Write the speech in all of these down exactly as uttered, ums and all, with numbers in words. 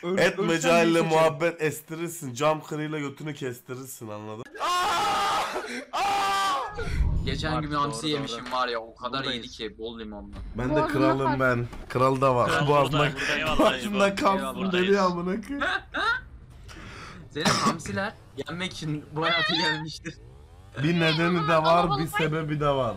Etmeceyle muhabbet estirirsin. Cam kırıyla götünü kestirirsin, anladın? Geçen gün bir hamsi doğru, yemişim var ya, o kadar Buradayız. iyiydi ki, bol limonlu. Ben de Boğazına kralım kalk. ben. Kral da var. Kral Boğazında, burada, burada, eyvallah, boğazında eyvallah. kalsın Eyvallah. dedi amına koyayım. Senin hamsiler yenmek için bu hayata gelmiştir. Bir nedeni de var, bir sebebi de var.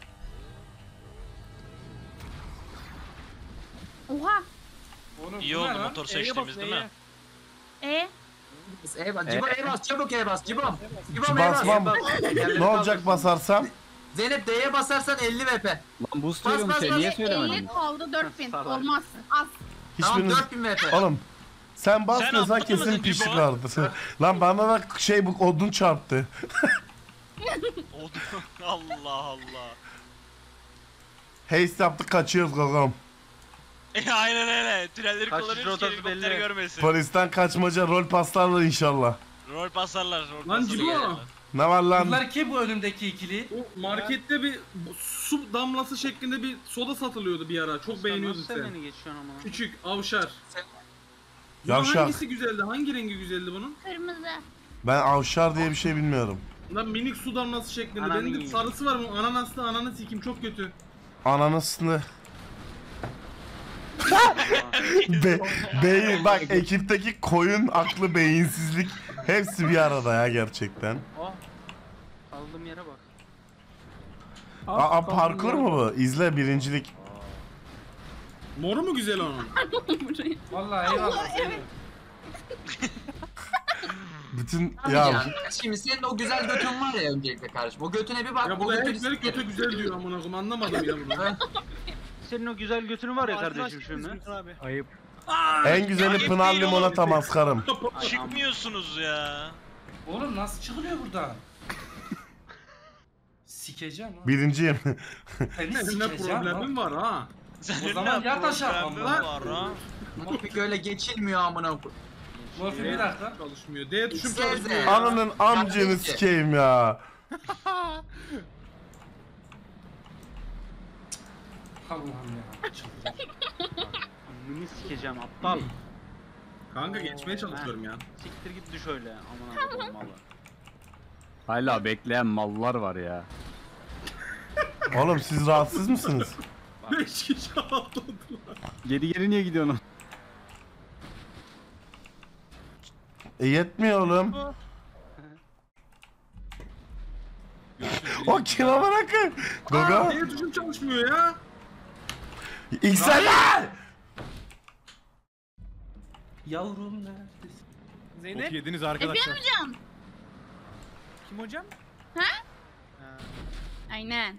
Oha. İyi oldu motor seçtiğimiz değil mi? E Eyvah, Cibo Eybas, çabuk Eybas, Cibom. Cibom Basmam. Ne olacak basarsam? Zeynep D'ye basarsan elli V P. Lan boost Bas, veriyorum bas, şey bas. niye elli söylemedin? kaldı dört bin. Salak. Olmaz. Az. Tamam, Hiçbiriniz... dört bin V P. Oğlum sen basmıyorsan aptal kesin mısın pişik Cibo? vardır. Lan bana da şey, bu odun çarptı. Oldu. Allah Allah. Haste yaptık, kaçıyoruz gagam. E aynen öyle. Tünelleri Kaç kullanıyoruz ki rotası helikopter belli. görmesin. Polisten kaçmaca, rol paslarlar inşallah. Rol pasarlar. Rol Lan pasarlar. Cibo. Ne var lan? Bunlar ki bu önümdeki ikili. O markette bir su damlası şeklinde bir soda satılıyordu bir ara. Çok beğeniyordun Nasıl sen. beni geçiyorsun amına? Küçük, avşar. Bunun Yavşak. hangisi güzeldi? Hangi rengi güzeldi bunun? Kırmızı. Ben avşar diye bir şey bilmiyorum. Lan minik su damlası şeklinde. Ananı Benim de yiyeyim. sarısı var bunun. Ananaslı, ananı sikim çok kötü. Ananasını. Be beyin bak, ekipteki koyun aklı, beyinsizlik hepsi bir arada ya gerçekten. Oh. Kaldığım yere bak. Aa, parkur mu bu? İzle, birincilik. Moru mu güzel onun? Vallahi eyvallah. Evet. Bütün Abi ya ya, şimdi senin o güzel götün var ya öncelikle kardeşim. O götüne bir bak. Ya o bu da götünü hep böyle sikerim. kötü güzel diyor amına koyayım, anlamadım ya bunu. Senin o güzel götünü var ya kardeşim şimdi. Ayıp. en güzeli Ayıp Pınar değil limonata maskarım. Çıkmıyorsunuz ya. Oğlum nasıl çıkılıyor buradan? Sikeceğim ha. Birinciyim. Seni Benim ne sikeceğim problemim var ha. Senin zaman ne yat aşağı problemin lan. var ha? Mopik öyle geçilmiyor amına koyayım. Morfin bir dakika. Çalışmıyor. D tuşum İkisi çalışmıyor. evde. Ananın amcını sikeyim ya. Allah'ım ya. Çıldıracağım. Amını sikeceğim aptal. Kanka geçmeye çalışıyorum ya. Siktir git düş öyle. Aman Allah'ım malı. Hala bekleyen mallar var ya. Oğlum siz rahatsız mısınız? beş kişi atladılar. Geri geri niye gidiyorsun? E yetmiyor oğlum. O kim amına koyayım? Aa, Gogo. D tuşum çalışmıyor ya. İkseler! Yavrum neredesin? Zeynep. yediniz Efendim hocam. Kim hocam? Aynen.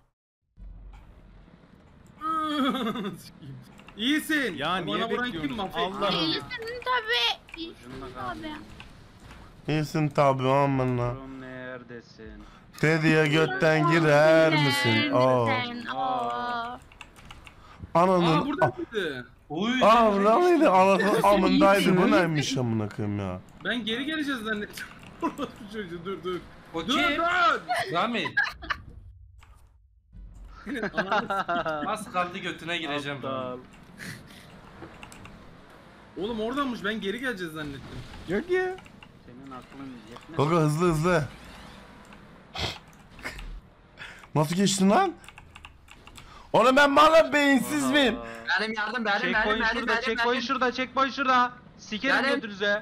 Sikeyim. İyisin. Ya niye Bana vuran bekliyorsun? kim mafya? Allah. İyisin tabi. İyisin tabi. İyisin tabi amına. Yavrum neredesin? Teddy'ye götten girer misin? Oo. Sen, oo. Aa Ananın... burada mıydı? Uy. Aa burada mıydı? Anasının amındaydı. Bu neymiş amına koyayım ya? Ben geri geleceğiz zannettim. Çocuğu dur dur. O Dur kim? dur. Rami. Ananı- Az kaldı götüne gireceğim. Aptal. Oğlum oradanmış, ben geri geleceğiz zannettim. Yok ya. Senin aklın yetmez. Gogo hızlı hızlı. Nasıl geçtin lan? Oğlum ben mala beyinsiz miyim? Benim yardım, benim, benim, Checkpoint benim, şurada, benim, checkpoint benim. şurada, checkpoint şurada. Sikerim Benim. götünüze.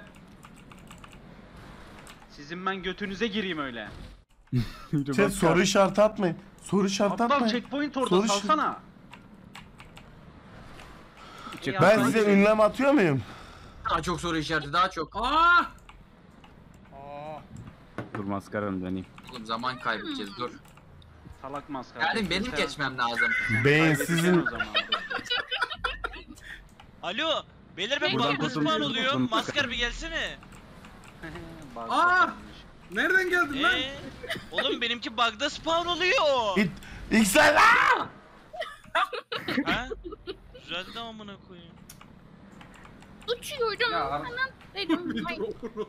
Sizin ben götünüze gireyim öyle. Şey, soru işareti atmayın. Soru işareti Aptal atmayın. checkpoint orada Soru- salsana. Ben size ünlem atıyor muyum? Daha çok soru işareti, daha çok. Aa! Dur maskaranı döneyim. Oğlum zaman kaybedeceğiz, dur. Salak maskara. Yani benim Sen- geçmem lazım. Beyinsizin... O zaman. Alo. Beyler ben Buradan bug'da kurtulmuş, spawn oluyorum. kurtulmuş. Maskar bir gelsene. Bak Aa! bakalım. Nereden geldin lan? Eee? Oğlum benimki bug'da spawn oluyor. İt... İkseler! Ha? Düzeldi amına koyayım. Uçuyorum. Ya, Hemen dedim. Ay,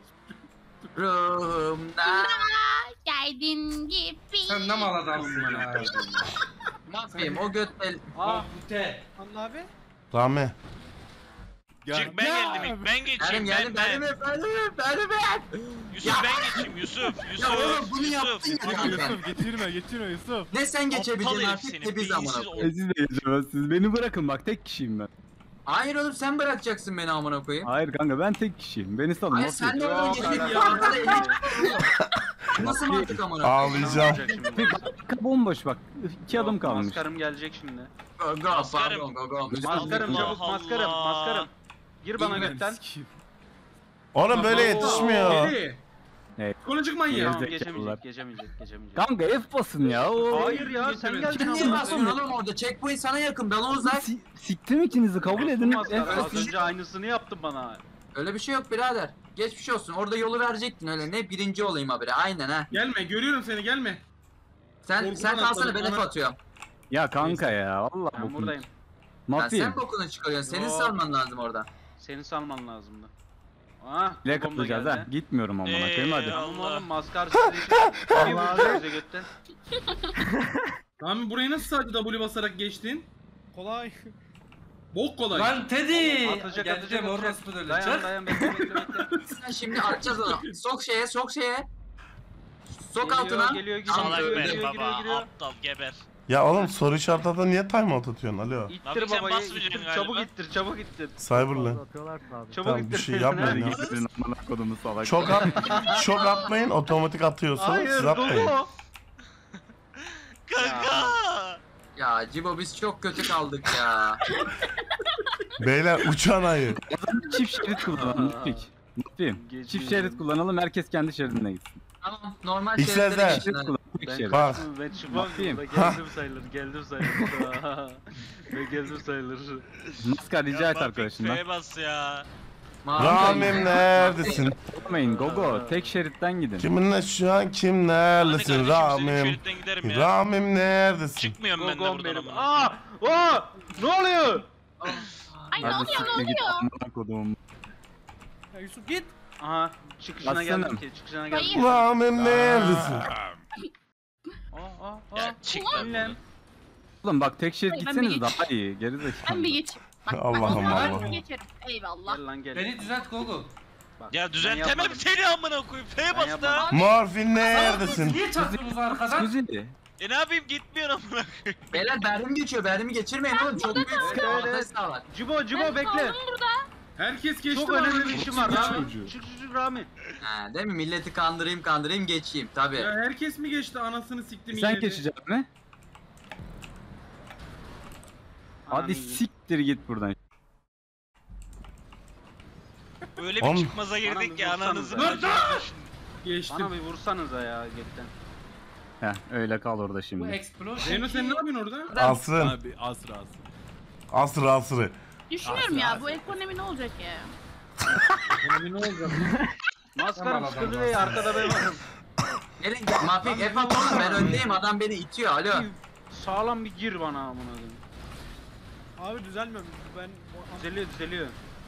Ruhumda. geldin gibi. Sen ne mal adamsın ya. Mafyayım, o göt el. Aa bu te. Anla abi. Rami. Çık ben geldim ilk. Ben geçeyim. Geldim Ben geldim ben. benim efendim benim ben. Yusuf ben geçeyim. Yusuf. Ya oğlum Yusuf. bunu yaptın Yusuf. ya. Yusuf getirme getirme Yusuf. Ne sen Aptal geçebileceksin herif artık seni, ne biz amına beyinsiz koyayım. E, Siz de geçemezsiniz. Beni bırakın bak tek kişiyim ben. Hayır oğlum sen bırakacaksın beni amına koyayım. Hayır kanka ben tek kişiyim. Beni salın. Hayır nasıl sen de yapayım? oradan Yok, geçeceksin ya. ya. Arkada elik. Nasıl mantık amına koyayım? Ağlayacağım. Arka bomboş bak. İki adım kalmış. Maskarım gelecek şimdi. Go go Maskarım. pardon go go. Maskarım Allah çabuk maskarım Allah. maskarım. Gir bana götten. Oğlum böyle yetişmiyor. Geri. Evet. Psikolojik manyak. Tamam Gerizekalılar. geçemeyecek geçemeyecek geçemeyecek. Kanka F basın ya. O... Hayır ya sen geldin Kim niye amına basıyorsun koyayım. oğlum orada? Checkpoint sana yakın. Ben uzak. Si siktim ikinizi kabul edin. Maskar, F Az basın. önce aynısını yaptın bana. Öyle bir şey yok birader. Geçmiş olsun. Orada yolu verecektin öyle. Ne birinci olayım habire. Aynen ha. Gelme görüyorum seni gelme. Sen Korkudan sen kalsana atladım, ben F ona- atıyorum. Ya kanka ya. Valla Ben bokunu. buradayım. Yani Mafyayım. sen bokunu çıkarıyorsun. Senin Yok. salman lazım orada. Seni salman lazımdı. Ah, Bile babam da kalacağız ha. geldi. Gitmiyorum amına koyayım hadi. Tamam Allah. oğlum maskar sizi bir vurdu bize götten. Tamam burayı nasıl sadece W basarak geçtin? Kolay. Bok kolay. Lan Teddy. Atacak Geleceğim atacak orası atacak. böyle. Dayan Çık. dayan bekle bekle bekle. Sen şimdi atacağız onu. Sok şeye sok şeye. Sok Geliyor, altına. Geliyor giriyor Salak giriyor Salak giriyor ben giriyor baba. giriyor. Aptal geber. Ya oğlum soru işaretinde niye timeout atıyorsun? Alo. Abi İttir sen babayı basmayacaksın ittir galiba. çabuk ittir çabuk ittir. Cyber'la. Çabuk Tamam, ittir. bir şey yapmayın ya. Getirin amına kodumu salak. Çok at, çok atmayın, otomatik atıyorsunuz. Hayır Siz atmayın. Dogo. Kanka. Ya Cibo biz çok kötü kaldık ya. Beyler uçan ayı. Çift şerit kullanalım. Mutfik. Mutfiyim. Geçmiyor. Çift şerit kullanalım. Herkes kendi şeridine gitsin. Tamam normal İşte şeritlere sen- geçin Şerit hadi. kullan. Tek Ben şerit. Bak. Ben çıkmam. Bakayım. Ben geldim sayılır. Geldim sayılır. Ben geldim sayılır. Maskar rica et arkadaşından. F'ye bas ya. Mavi Ramim neredesin? Olmayın Gogo. Tek şeritten gidin. Kiminle şu an kim Hadi neredesin? kardeşim senin Ramim. şeritten giderim ya. Ramim neredesin? Çıkmıyorum ben de Gogom buradan benim. ama. Aa! Aa! Ne oluyor? Ay ne Hadi oluyor ne siktir git oluyor? amına kodum. Ya Yusuf git. Aha çıkışına Aslanım. geldim ki çıkışına geldim. Hayır. Ramim neredesin? Aa aa aa. Ya çık lan. Ulan. Oğlum bak tek şerit Ben bir gitseniz geç- daha iyi. Geri Ben bir zekalı. geçeyim. Bak, Allah'ım bak, Allah. ben geçerim. Eyvallah. Gel lan gel. Beni düzelt Gogo. Bak, Ya ben düzeltemem yapmadım. seni amına koyayım. F'ye Ben bas da. yapmadım. Morfin neredesin? Niye çarptınız arkadan? Güzeli. E ne yapayım gitmiyor amına koyayım. Beyler Berrim geçiyor. Berrim'i geçirmeyin oğlum. Çok büyük Evet, evet, avantaj evet. sağlar. Cibo Cibo Ben bekle. kaldım burada. Herkes geçti. Çok lan. önemli bir işim var Çocuğu. Rami. Çık çık çık Rami. Ha, değil mi? Milleti kandırayım kandırayım geçeyim. Tabii. Ya herkes mi geçti anasını siktim Sen yine de. geçeceksin mi? Hadi Ananı siktir git buradan. Öyle Oğlum. bir çıkmaza Bana girdik bir ki vursanız ananızı ya. bacınızı. Geçtim. Bana bir vursanıza ya götten. Heh öyle kal orada Bu şimdi. explosion. Zeyno sen ne yapıyorsun orada? Asrın. Abi asra asra. Asrı asrı. Düşünüyorum ya bu ekonomi ne olacak ya? Maskarım Aman sıkıldı adam ya arkada ben varım. Gelin gel. Mafik F at oğlum. Ben öndeyim. Adam beni itiyor. Alo. Sağlam bir gir bana amına koyayım. Abi düzelmiyor. Ben Düzeliyor düzeliyor.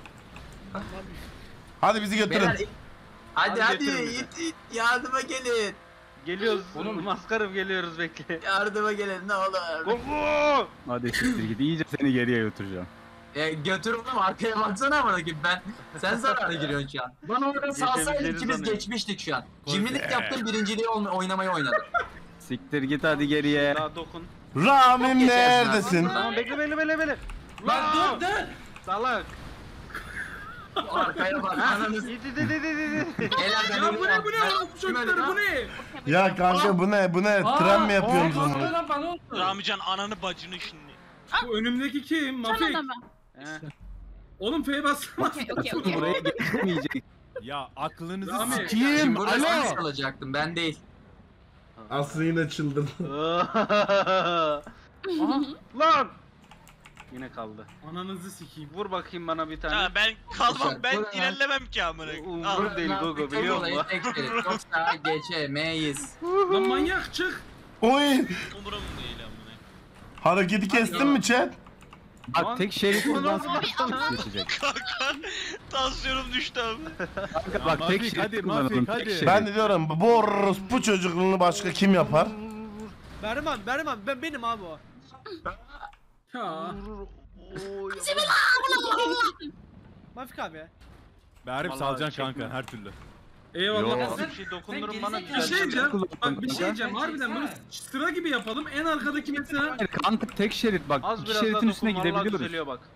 Hadi bizi götürün. Beyler. Hadi Hadi hadi. getirin bizi. it, it. Yardıma gelin. Geliyoruz. Oğlum. Maskarım geliyoruz bekle. Yardıma gelin ne olur. Gogo! Hadi siktir git. İyice seni geriye götüreceğim. E, götür oğlum arkaya baksana amına koyayım ben. Sen zarara giriyorsun şu an. Bana orada salsaydın Geçebileceğini ikimiz sanıyorum. geçmiştik şu an. Cimrilik yaptım birinciliği olma- oynamayı oynadım. Siktir git hadi geriye. Daha dokun. Ramim neredesin? Tamam bekle bekle bekle bekle. Lan dur dur. Salak. Arkaya bak ananız. İdi di di di di. Beyler ben Ya bu ne ölüyorum. bu ne Ben- lan bu çocuklar bu ne? Ya kanka bu ne bu ne? Tren mi yapıyorsunuz Aa, bunu? lan bana oldu. Ramican ananı bacını şimdi. Bu önümdeki kim? Sen Mafik. adamı. He. Oğlum F'ye bas. Okey okey okey. Buraya geçmeyecek. ya aklınızı Rami. sikeyim. Şimdi burada sen Alo. salacaktın ben değil. Aslı yine çıldırdı. Aha. Lan. Yine kaldı. Ananızı sikeyim. Vur bakayım bana bir tane. Ha ben kalmam ben Dur lan. ilerlemem ki amına koyayım. Al. Umurumda değil Gogo biliyor musun? Tek şerit yoksa geçemeyiz. Lan manyak çık. Oy! Umurum değil amına. Hareketi kestin mi chat? Bak tek şerit buradan Abi Allah. geçecek. Kanka tansiyonum düştü abi. Kanka bak tek Mafik, şerit hadi, kullanalım. Mafik, Tek hadi. şerit. Ben de diyorum bu orospu çocukluğunu başka kim yapar? Berman Berman ben benim abi o. Ya. Mafik abi. Berrim Vallahi salacaksın çekme. kanka her türlü. Eyvallah. Yo. Sen- Bir şey dokundurun bana Bir güzel. şey diyeceğim. Bak bir şey Kanka. diyeceğim. Harbiden böyle sıra gibi yapalım. En arkadaki mesela. Hayır kanka tek şerit bak. Az İki biraz daha şeritin üstüne dokun vallahi gidebiliyoruz. düzeliyor bak.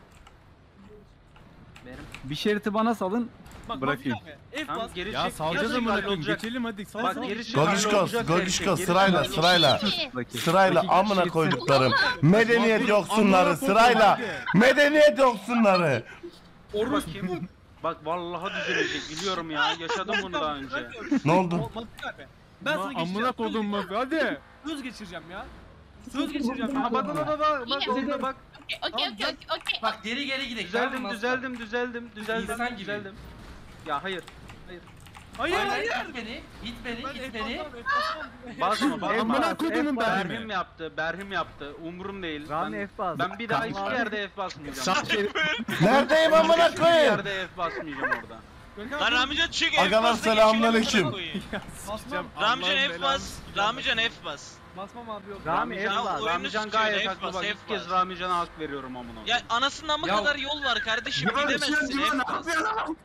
Benim. Bir şeriti bana salın. Bak Bırakayım. Mafik abi. F Tamam bas. geri Ya çek. salacağız Geri amına çek, koyayım. olacak. Geçelim hadi. Sal Bak sal. geri çek. Gogişkos, olacak her Gogişkos şey. sırayla Geri çek. sırayla. Buradaki. Sırayla Buradaki amına şerit- koyduklarım. Medeniyet yoksunları sırayla. Medeniyet yoksunları. Orospu. Bakayım. Bak vallahi düzelecek biliyorum ya. Yaşadım bunu daha önce. Ne oldu? Mafik abi. Ben sana Amına geçeceğim. koydum Mafik hadi. Söz geçireceğim ya. Söz geçireceğim ya. Ha bak bak bak bak. Bak Yine. burada bak. Okey okey okey okey. Bak geri geri gidelim. Düzeldim düzeldim düzeldim düzeldim İnsan gibi. düzeldim. Ya hayır. Hayır. Hayır Hayır hayır. it beni. İt beni. Ben it F beni. basmam, F basmam. Basma basma. Amına kodumun Berhim Berhim'i. yaptı. Berhim yaptı. Umurum değil. Rami Ben, F bas. ben bir daha hiçbir yerde F basmayacağım. Sağ şerit. Neredeyim amına Hiçbir koyayım? yerde F basmayacağım orada. Görkem Lan abi, Ramican çık. Agalar, F basla, selamünaleyküm. geçelim, amına koyayım. Basmam. Ramican Allah'ın F belanı bas. sikeceğim. Ramican F bas. Basmam abi yok. Rami Ramican, F bas. oyunu Ramican tutuyor, gayet F haklı bas, bak. F İlk kez bas. Ramican'a hak veriyorum amına. Ya anasının amma Ya- kadar yol var kardeşim Ya gidemezsin ne F bas. yapıyorsun?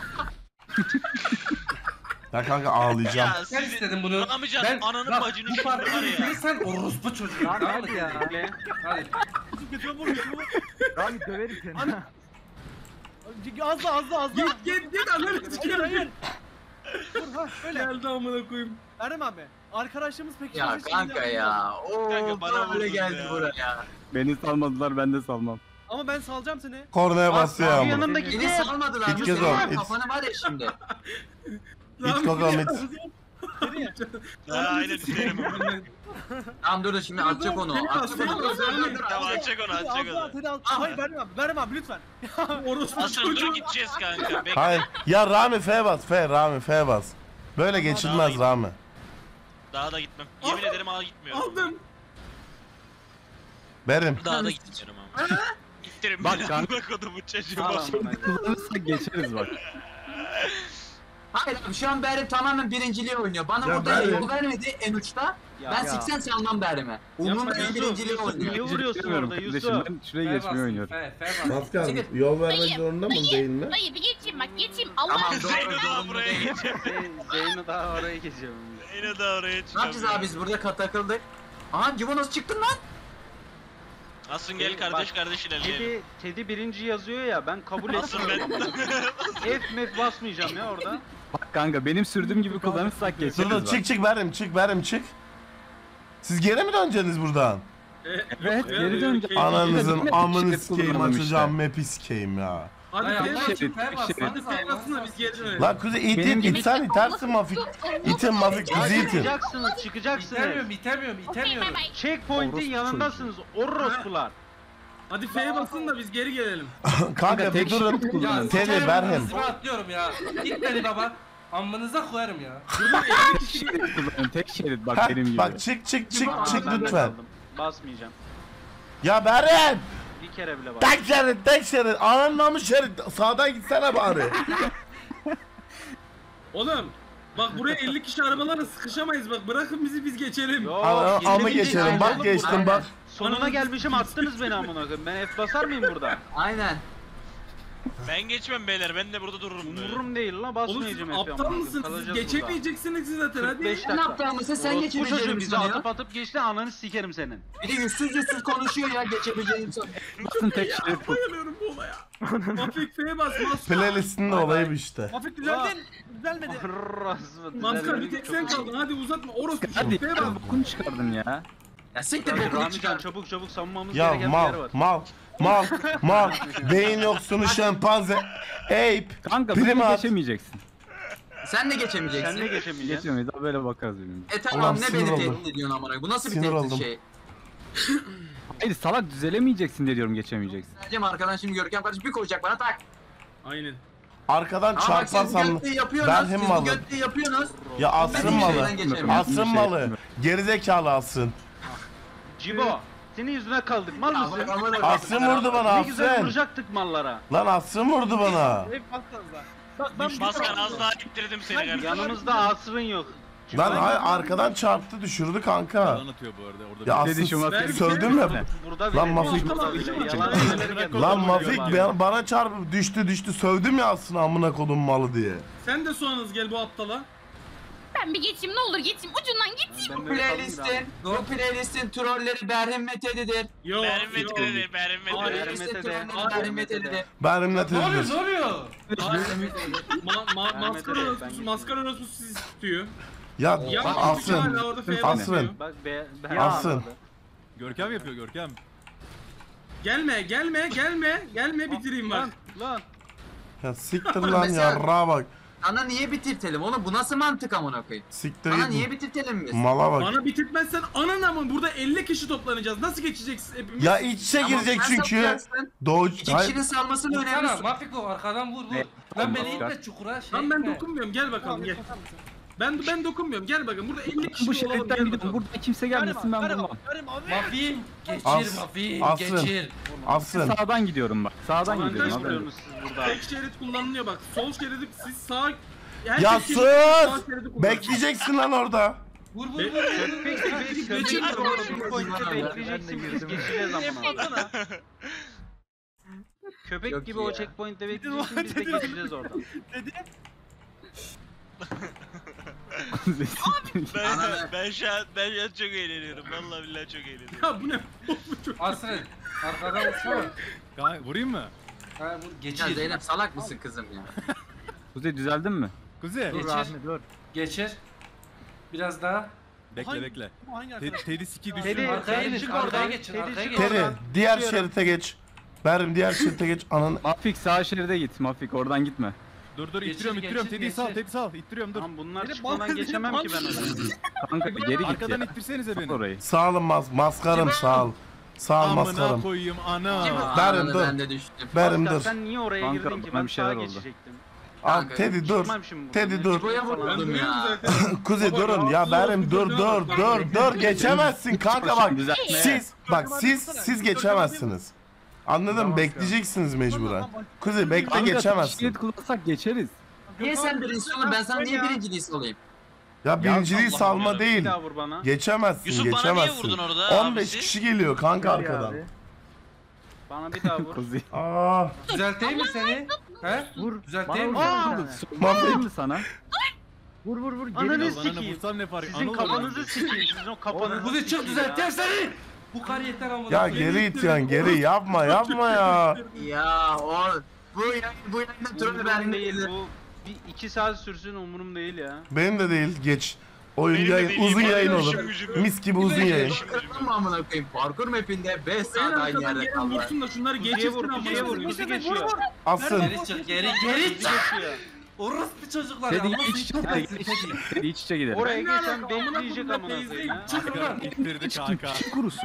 Ya kanka ağlayacağım. Ya Sen sizi istedin bunu. Ramican Ben ananın bak, bacını bu şimdi var parkuru ya. bitirirsen orospu çocuğu. Rami Tamam mı? hadi ya. Bekle. Hadi. Götüme vur götüme vur. Rami döverim seni. Ana- Az da az da az da. Git git git ananı Hayır sikerim. hayır. Dur ha öyle. Geldi amına koyayım. Berrim abi. Arkadaşımız pek Ya kanka ya. Oo Kanka bana böyle vurdun geldi ya. buraya. Beni salmadılar ben de salmam. Ama ben salacağım seni. Kornaya basıyor Abi amına. yanındaki Beni kim? salmadılar. İt Bu kız senin o, it. kafanı var ya şimdi. İt kokom it. Nereye? Ha aynen isterim. Tamam dur dur şimdi atacak onu. Seni Atacak bas, onu. seni bas, Dur, dur, dur, Tamam atacak. atacak onu Hadi atacak al, onu. hadi al. Hayır Berrim abi. Berrim abi lütfen. Orospu Asıl dur çocuğu. gideceğiz kanka. Bekle. Hayır. Ya Rami F bas F Rami F bas. Böyle geçilmez Rami. Daha da gitmem. Yemin ederim daha gitmiyorum. Aldım. Berim. Daha da gitmiyorum ama. İttirim Bak beni kanka. amına kodumu çocuğu. Al amına. Kullanırsak geçeriz bak. Hayır abi şu an Berrim tamamen birinciliği oynuyor. Bana Ya burada Berrim- yol vermedi en uçta. Ya, Ben ya. siksen salmam Berrim'e. Umurumda Yapma değil Yusuf, birinciliği Yusuf, oynuyor. niye vuruyorsun Geçemiyorum orada kardeşim, Yusuf? ben şuraya geçmeyi oynuyorum. F, F bas. Mafkan yol vermek zorunda mı değil mi? Dayı bir geçeyim bak geçeyim. Allah Tamam aşkına. doğru Zeyno daha doğru. buraya geçeceğim. Ze- Zeyno daha oraya geçiyorum. Zeyno daha oraya Ne çıkamıyor. yapacağız abi biz burada kat takıldık. Aha Civo nasıl çıktın lan? Asın gel kardeş kardeş ilerleyelim. Teddy, Teddy birinci yazıyor ya ben kabul Asın etmiyorum. ben. F mef basmayacağım ya orada. Bak kanka benim sürdüğüm gibi kullanırsak Dur geçeriz dur bak. çık çık Berim çık Berim çık. Siz geri mi döneceksiniz buradan? Evet geri döneceğim. Ananızın Tek amını şerit sikeyim kullanalım işte. açacağım map'i sikeyim ya. Hadi Hayır, F Allah bas. şerit, için F bas. şerit. Hadi Hadi F bassana biz geri dönelim. Lan kuzey it Benim it gibi- it sen itersin mafik. İtin mafik Ya bizi itin. çıkacaksınız çıkacaksınız. İtemiyorum, itemiyorum, Okey bay itemiyorum. bay. Checkpoint'in Orospu yanındasınız. Orospular. Hadi F'ye basın da biz geri gelelim. Kanka bir tek durun. şerit kullanalım. Teddy sikerim, Berhem. hızımı atlıyorum ya. Git beni baba. Amınıza koyarım ya. Tek şerit kullanın tek şerit bak Heh, benim gibi. bak çık çık çık Aa, çık ben de lütfen. kaldım. Basmayacağım. Ya Berhem! Bir kere bile bas. Tek şerit tek şerit. Ananın namı şerit. Sağdan gitsene bari. Oğlum bak buraya elli kişi arabalarla sıkışamayız bak bırakın bizi biz geçelim. Yok, Ama yirmi ama bin geçelim. değil. Bak Oğlum, geçtim bak. Sonuna gelmişim attınız beni amına koyayım. Ben F basar mıyım burada? Aynen. Ben geçmem beyler ben de burada dururum. böyle. Umurum değil lan Oğlum basmayacağım siz F'ye aptal amına koyayım. mısınız? Siz Kalacağız geçemeyeceksiniz siz zaten burada. hadi. kırk beş Ne dakika. yaptığımızı sen Orospu geçemeyeceğini çocuğu bizi sanıyor. atıp atıp geçti ananı sikerim senin. Bir de yüzsüz yüzsüz konuşuyor ya geçebileceğini sanıyor. Basın tek şerit kullan. Bayılıyorum bu olaya. Mafik F'ye bas bas. Playlist'in de olayı bu işte. Mafik düzeldin. Düzelmedi. Orospu. Maskar bir tek sen kaldın hadi uzatma orospu. Hadi F'ye bas. bokunu çıkardın ya. Ya siktir Hadi bokunu Ramican çıkar. çabuk çabuk savunmamız Ya gereken bir yer mal var. mal mal mal. Beyin yoksunu şempanze. Ape. Kanka Prim böyle at. geçemeyeceksin. Sen de Sen geçemeyeceksin. ne geçemeyeceksin? Geçemeyiz daha böyle bakarız birbirimize. E tamam Ulan ne sinir beni oldum. tehdit ediyorsun amına koyayım? Bu nasıl bir Sinir tehdit oldum. şey? Hayır salak düzelemeyeceksin de diyorum geçemeyeceksin. Diyeceğim arkadan şimdi Görkem kardeşim bir koyacak bana tak. Aynen. Arkadan Ama bak siz çarparsam götlüğü yapıyorsunuz. ben hem Siz bu malım. götlüğü yapıyorsunuz. Ya asrın Ben malı. şeyden geçemiyorum. Asrın malı. Gerizekalı asrın. Cibo. Senin yüzüne kaldık mal Ya mısın? bak amına koyayım. Asrın vurdu bana Ne güzel asrın. vuracaktık mallara. Lan asrın vurdu bana. Hep baksanıza. Bak ben Maskan az daha ittirdim seni kardeşim. Yanımızda asrın yok. Lan hayır arkadan çarptı düşürdü kanka. Anlatıyor bu arada orada. Ya Dedi şu aslında masayı sövdüm ya. Burada Lan bile- Mafik- burada bile yalan söylerken- Lan Mafik ben- bana çarpıp düştü düştü sövdüm ya aslında amına kodum malı diye. Sen de soğanız gel bu aptala. Ben bir geçeyim ne olur geçeyim ucundan geçeyim. Ben böyle kaldım da. Playlistin, bu playlistin trolleri Berhim ve Teddy'dir. Yo. Benim yo. metrede, benim Bu metrede. playlistin Mete de. trolleri Berhim ve Teddy'dir. Benimle Ne oluyor tezgah. ne oluyor? Ma ma Ben maskara Mete'de, orospusu, ben maskara orospusu sizi tutuyor. Ya Ya bak hala Asrın. orada F Asrın. basıyor. Bak be, ben Asrın. anladım. Görkem yapıyor Görkem. Gelme gelme gelme gelme bitireyim bak. Lan lan. Ya siktir lan Mesela- yarrağa bak. Sana niye bitirtelim oğlum? Bu nasıl mantık amına koyayım? Siktir Sana git. niye bitirtelim biz? Mala bak. Bana bitirtmezsen anana mı? Burada elli kişi toplanacağız. Nasıl geçeceğiz hepimiz? Ya iç içe Tamam, girecek sen çünkü. saplayacaksın. Doğuş. İki Hayır. kişinin salmasını Vursana önemli. Mafiko arkadan vur vur. Ne? Lan beni Maskar. itme çukura şey Lan ben etme. dokunmuyorum. Gel bakalım gel. Ben ben dokunmuyorum. Gel bakın. Burada elli kişi Bu olalım. şeritten Gel gidiyorum. bakalım. Burada kimse gelmesin ben vurmam. Mafiyim geçir As- mafiyim Asrın. geçir. Asrın. Sağdan gidiyorum bak. Sağdan Avantaj gidiyorum. mı haberin vuruyorsunuz siz burada? Tek şerit kullanılıyor bak. Sol şeridi siz sağ... Herkes Ya şeridi- sus! sağ şeridi kullanıyor. Bekleyeceksin lan orada. Vur vur Be- vur. vur. Köpek gibi Geçin köpek gibi bakalım. o checkpoint'te bekleyeceksin biz geçeceğiz amına. Köpek Çok gibi iyi o ya. checkpoint'te bekleyeceksin biz de geçeceğiz oradan. Ben, Ananı- ben şu an, ben şu an çok eğleniyorum. Vallahi billahi çok eğleniyorum. Ya bu ne? Bu çok... Asrın arkadan vursana. Kanka vurayım mı? Ha vur Ya geçir. Zeynep salak mısın kızım ya? Kuzey düzeldin mi? Kuzey. Geçir. Geçir. Biraz daha. Bekle Hangi- bekle. Bu hangi Te- arkadaş? Teddy siki Teddy- düşüyor. Arkaya Teddy geç. çık Arkaya oradan. geçin. Teddy Arkaya çık geç. Teri oradan. diğer Geçiyorum. şerite geç. Berim diğer şerite geç. Ananı. Mafik sağ şeride git. Mafik oradan gitme. Dur dur Geçir, ittiriyorum ittiriyorum. geçir, Teddy'yi sal geçir. Teddy sal. İttiriyorum dur. Lan bunlar Beni çıkmadan bana- geçemem ki ben oradan. Kanka geri git Arkadan ya. ittirsenize Tut beni. orayı. Sağ olun mas maskarım sağ ol. Sağ ol Amına maskarım. koyayım ana. Aa, Berim, ananı dur. Ben de düştüm. Berim Pascal, dur. sen niye oraya Kanka, girdin ki? bana Ben bir şeyler sağa oldu. geçecektim. Al Teddy dur. Çıkmam şimdi Teddy buradan. dur. Cibo'ya Ben vuruyordum duruyorum ya. zaten. Kuzey Baba, durun ya rahatsız Berim olsun, dur çocuğa dur bak, dur bak. dur geçemezsin kanka bak. Düzeltme. Siz bak siz siz geçemezsiniz. Anladın mı? Bekleyeceksiniz mecburen. Kuzey bekle Kanka geçemezsin. şerit kullansak geçeriz. Niye sen birincisi oğlum? Ben sana niye birinciliği salayım? Ya birinciliği Allah'ım salma yarabbim. değil. Bir daha vur bana. Geçemezsin Yusuf bana niye geçemezsin. vurdun orada on beş abisi? kişi geliyor kanka arkadan. Bana bir daha vur. Kuzey. Aa, Düzelteyim mi seni? He? Vur. Düzelteyim mi? Aa! Vurayım mı sana? Vur vur vur. Ananı Ananı bana sikeyim. vursam ne fark? Sizin Anıl kafanızı sikeyim. Sizin o kafanızı Kuzi çık sikeyim düzelteceğim ya. seni. Bu kar yeter ama. ya geri itiyorsun geri yapma yapma ya. Ya o bu yayın bu yayında troll Umurum Berhim değil değil. bu. Bir iki saat sürsün umurum değil ya. Benim de değil geç. Oyun Benim de yayın değil, uzun benim de yayın işim olur. gücüm. Mis gibi uzun yayın. Kırmam mı amına koyayım? Parkur mapinde beş En saat aynı arkadan yerde gelen kaldı. vursun da şunları Kuziye geçirsin vur, ama. kuziye vur. Kuzi geçiyor. Asın. Geri çık geri geri Kuzi çık. geçiyor. Orospu çocuklar. Teddy Allah iç seni içe kahretsin, geç. Teddy. Teddy iç içe gidelim. Oraya Ne geçen alaka? Amına bekleyecek koyayım, amına teyzeyi koyayım ha. çık Arkadan oradan. ittirdi kanka. Çiğ kurusu.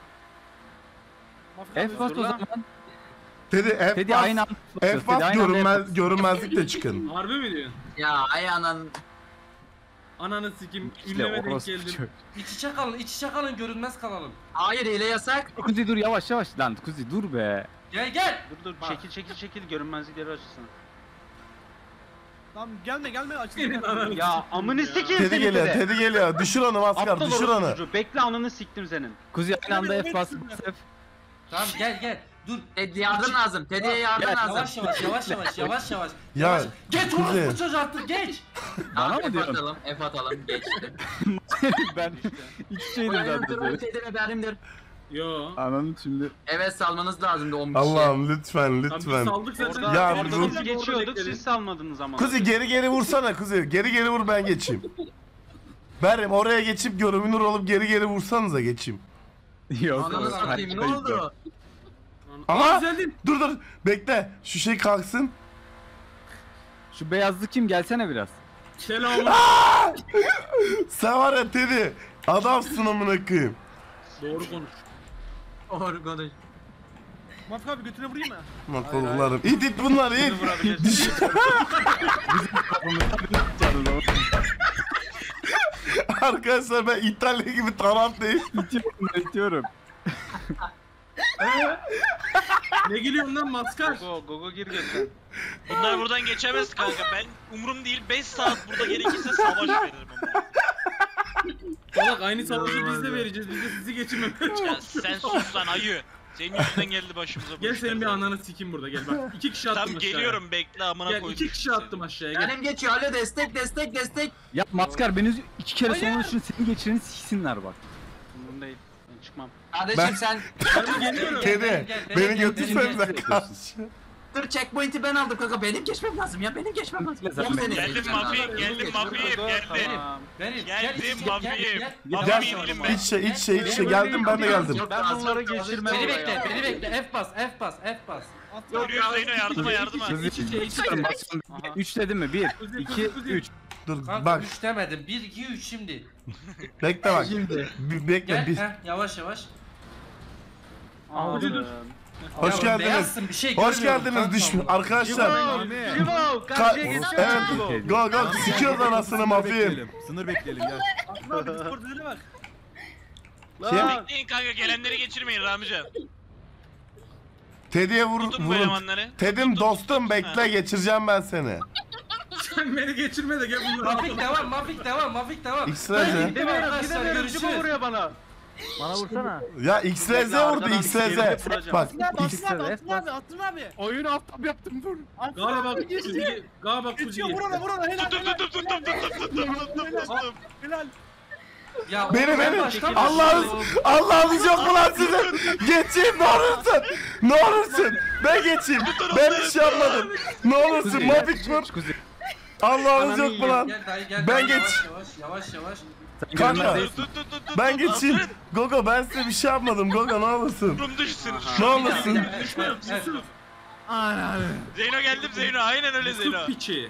F bas o Dur lan. zaman. Teddy F Teddy bas. aynı anda F basıyoruz. bas Teddy aynı anda F bas. görünmez, görünmezlikle çıkın. Harbi mi diyorsun? Ya ay anan. Ananı sikim. İşte Ünleme denk orospu geldim. çocuk. İç içe kalın, iç içe kalın, görünmez kalalım. Hayır hile yasak. Kuzey dur yavaş yavaş. Lan Kuzey dur be. Gel gel. Dur dur Bak. çekil çekil çekil görünmezlikleri açsın. Tamam gelme gelme Senin açsın. ananı Ya amını sikeyim Teddy seni geliyor, Teddy. Teddy geliyor. Düşür onu maskar, Aptal düşür orospu onu. çocuğu. Bekle ananı siktim senin. Kuzey aynı anda Evet, F bas. evet. F. Tamam gel gel. Dur. Teddy yardım lazım. Teddy'ye yardım Gel, lazım. Yavaş yavaş yavaş yavaş yavaş yavaş. Ya Yavaş. Geç Kuzey. orospu çocuğu artık geç. Bana Tamam, mı F diyorsun? atalım, F atalım. Geçti. Ben iç içeydim Buraya zaten. troll Teddy ve Berhim'dir. Yo. Ananın şimdi. Evet salmanız lazımdı on bir kişiye. Allah'ım lütfen Abi biz lütfen. saldık zaten. Orada, Ya orada bu- biz geçiyorduk siz salmadınız ama. Kuzi geri geri vursana Kuzi. Geri geri vur ben geçeyim. Berim oraya geçip görünür olup geri geri vursanıza geçeyim. Yok. Ananı satayım ne oldu? Aha! Aa düzeldin. Dur dur bekle. Şu şey kalksın. Şu beyazlı kim gelsene biraz. Selamun. Sen var ya Teddy. Adamsın amına koyayım. Doğru konuş. Doğru konuş. Mafik abi götüne vurayım mı? Aman kollarım. İt it bunları it. Vurabilirsin. Arkadaşlar ben İtalya gibi taraf değil. İtiyorum itiyorum. Ne gülüyorsun lan maskar? Gogo, Gogo gir götten. Bunlar buradan geçemez kanka. Ben umurum değil beş saat burada gerekirse savaş veririm ama. Salak aynı savaşı biz de vereceğiz. Biz de sizi geçirmemeye Ya çalışıyoruz. sen sus lan ayı. Senin yüzünden geldi başımıza bu Gel işler senin bir zaten. ananı sikim burada gel bak. İki kişi attım Tam aşağıya. geliyorum bekle amına Gel koydum. iki kişi attım aşağıya gel. Benim geçiyor. Alo destek destek destek. Ya maskar beni iki kere sonra için seni geçirini siksinler bak. Umurumda değil. Ben çıkmam. Kardeşim Ben- sen Hadi geliyorum. Kedi gel, gel, beni gel, götürsenize gel. karşı. dur checkpoint'i ben aldım kanka. Benim geçmem lazım ya. Benim geçmem lazım. Zaten Yok senin Geldim geçmen lazım. mafiyim geldim mafiyim geldim. Tamam. Benim. Geldim mafiyim. Gel. Mafiyim değilim ben. İç şey iç şey iç şey geldim ben de geldim. Yok, Ben lazım, bunları yok, lazım. geçirmem. Beni oraya. bekle, beni bekle. F bas, F bas, F bas. Yürüyor Zeyno yardıma yardıma. Kuzi, İç içe, iç içe. Aha. üç dedim mi? bir, Kuzi, iki, kuzi, kuzi. üç. Dur Kanka bak üç demedim. bir, iki, üç şimdi. bekle bak. Bir- Bekle Gel, bir. heh, yavaş yavaş. Aldım. Hoş Ya geldiniz. beyazsın, bir şey Hoş görmüyorum geldiniz kanka. düşman arkadaşlar. Cibo karşıya Ka- geçiyor. evet. Go go sikiyoruz anasını mafiyim. Sınır bekleyelim gel. Abi Discord üzerine bak. Kim? Bekleyin kanka gelenleri geçirmeyin Ramican. Teddy'ye vur Tutun bu vurun. elemanları. Tedim Tutun, dostum tutun. bekle geçireceğim ben seni. Sen beni geçirme de gel bunları Mafik atalım. devam, Mafik devam, Mafik devam. X-Ray'e. Gidemiyorum Arkadaşlar, gidemiyorum. Cibo görüşürüz. vuruyor bana. Bana vursana. Ya X-Ray'e vurdu Arkadan X-Ray'e. geride vuracağım. Bak Atın X abi, atın abi, atın abi. Oyunu aptal yaptım dur. Atın Galiba abi, kuzi, geçti. galiba kuzi Geçiyor, vur geçti. ona, vur ona. Helal, Tuttum helal. tuttum tuttum tuttum tuttum tuttum tuttum. Helal. Ya Beni oğlum, beni baştan Allah'ınız başlıyorum. Allah'ınız yok mu lan sizin? Geçeyim ne olursun. Ne olursun. Ben geçeyim. Ben bir şey yapmadım. Ne olursun Kuzi, Mafik vur. Kuzi. Allah'ınız yok mu lan? Gel dayı gel. Ben dayı, geç. Yavaş yavaş, yavaş yavaş. Sen Kanka. görünmez Tut değilsin. tut tut tut. Ben tut. geçeyim. Asrın, Gogo ben size bir şey yapmadım. Gogo ne olursun. Durum düşsün. Ne olursun. Evet, evet, evet. Zeyno geldim Zeyno aynen öyle Zeyno. Yusuf piçi.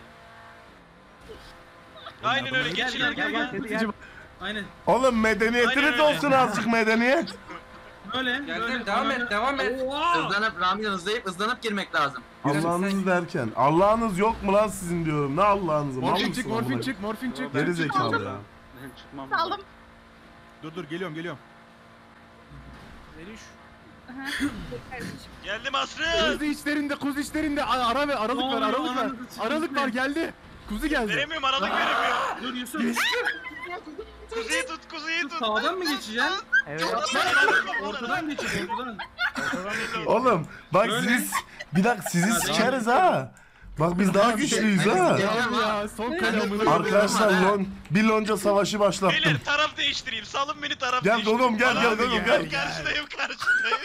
Aynen öyle Gel, geçin gel, gel, arkaya. gel, gel. Aynen. Oğlum medeniyetiniz Aynen öyle. olsun azıcık medeniyet. Böyle, Geldim, böyle. devam et, devam et. Oha! Hızlanıp Rami'den hızlayıp hızlanıp girmek lazım. Allah'ınız derken. Allah'ınız yok mu lan sizin diyorum. Ne Allah'ınızı? Mal Morfin mısın çık, morfin amına? çık, morfin çık. Geri zekalı ya. Ben çıkmam. Saldım. Dur dur geliyorum geliyorum. Veriş. Geldim Asrın. Kuzu içlerinde, kuzu içlerinde. A- Ara ver, aralık ver, Aa, aralık ver. ananı sikeyim. Aralık var geldi. Kuzu geldi. Veremiyorum aralık veremiyorum. Dur Yusuf. Kuzuyu tut kuzuyu tut. Sağdan mı geçeceksin? Evet. Ortadan geçeceksin, ortadan. Oğlum bak Böyle. siz bir dakika sizi sikeriz ha. Bak biz daha güçlüyüz ha. Tamam ya, son kalemini. Arkadaşlar lon, bir lonca savaşı başlattım. Beyler taraf değiştireyim. Salın beni taraf Gel değiştireyim. Gogom, gel, Bana gel, abi Gogom, gel. gel. Karşıdayım karşıdayım.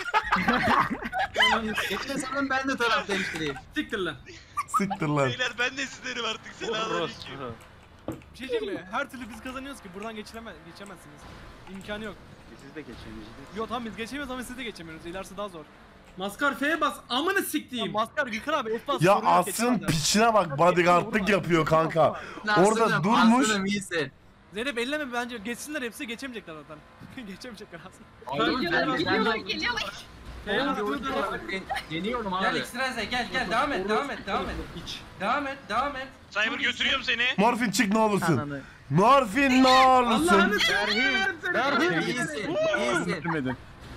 Geçme sanın ben de taraf değiştireyim. Siktir lan. Siktir lan. Beyler ben de sizlerim artık. Selamünaleyküm. Bir şey diyeyim mi? Her türlü biz kazanıyoruz ki buradan geçireme geçemezsiniz. İmkanı yok. Siz de geçemeyiz. Yok tamam biz geçemiyoruz ama siz de geçemiyorsunuz. İlerisi daha zor. Maskar F'ye bas. Amını Tamam, siktiğim. Maskar Gülkan abi F bas. Ya sorun yok, Asrın geçemezler. piçine bak bodyguardlık yapıyor kanka. Orada Aslanım, durmuş. aslanım, iyisin. Zeynep elleme bence geçsinler hepsi geçemeyecekler zaten. geçemeyecekler aslında. Oğlum, ben- ben- Geliyorlar geliyorlar. F'ye bas. Ben dur, dur, dur. Deniyorum Gel abi. X-Raze gel gel devam et, devam et, devam et. Hiç. Devam et, devam et. Cyber götürüyorum seni. Morfin çık ne olursun. Morfin ne olursun. Allah'ını sikeyim. Berhin. İyisin, iyisin. Girmedin.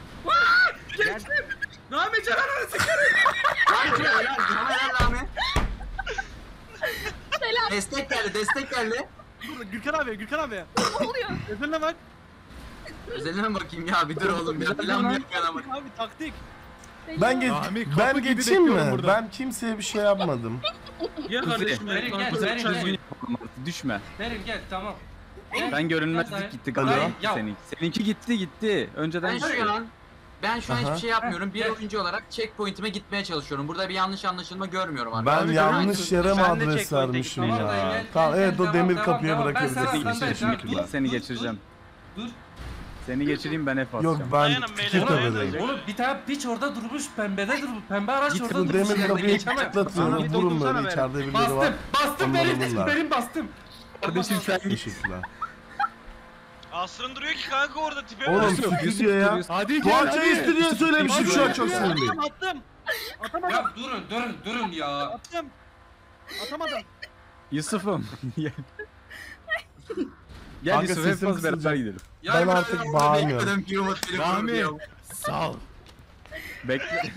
Rami canını sikerim. Rami helal, sana helal Rami. Destek geldi, destek geldi. Burada Gülkan abi Gülkan abi. Ne oluyor? Özeline bak. Özeline bakayım ya bir dur oğlum ya. Plan mı yapıyorsun ama. Abi taktik. Ben geç Rami, kapı ben gibi geçeyim bekliyorum mi? burada. Ben kimseye bir şey yapmadım. Gel kardeşim. Verin, gel, Kuzi, verin, çay verin. koy. Düşme. Benim gel tamam. Ben görünmezlik Dayı. gitti Alo. galiba. Ya. Senin. Seninki gitti gitti. Önceden Ben şu gitti. an ben şu an Aha. hiçbir şey yapmıyorum. Bir Gel. oyuncu olarak checkpoint'ime gitmeye çalışıyorum. Burada bir yanlış anlaşılma görmüyorum abi. Ben Abi, yanlış yere mi ben de adres checkpoint'e vermişim gittim. Tamam, ya? gel, Tamam gel, evet o devam, demir devam, kapıya devam. Ben sana bırakabilirsin. sandalye- Teşekkürler. Seni Dur, geçireceğim. Dur. Seni geçireyim ben hep Yok basacağım. ben Dayanın beyler, fikir dayanın. tepedeyim. Oğlum bir tane piç orada durmuş, pembede durmuş. Pembe araç Git orada bu durmuş. demir yanında kapıyı geçemez. tıklatıyorum. Bana bir Vurun dokunsana böyle be. içeride birileri var. Bastım, bastım Onları benim, bulurlar. benim bastım. Kardeşim sen git. Teşekkürler. Asrın duruyor ki kanka orada tipe Oğlum bak. stüdyo ya. Hadi Bu gel akşam hadi. istediğini söylemişim şu an çok Attım, sinirliyim. attım. Atamadım. Ya durun, durun, durun ya. Attım. Atamadım. Yusuf'um. Gel. Gel Kanka Yusuf hep sesim bas beraber kısılacak. gidelim. Ya Ben bırak- artık bağırmıyorum. Bekledim ki Umut biri Rami. vuruyor. Sal. Bekle.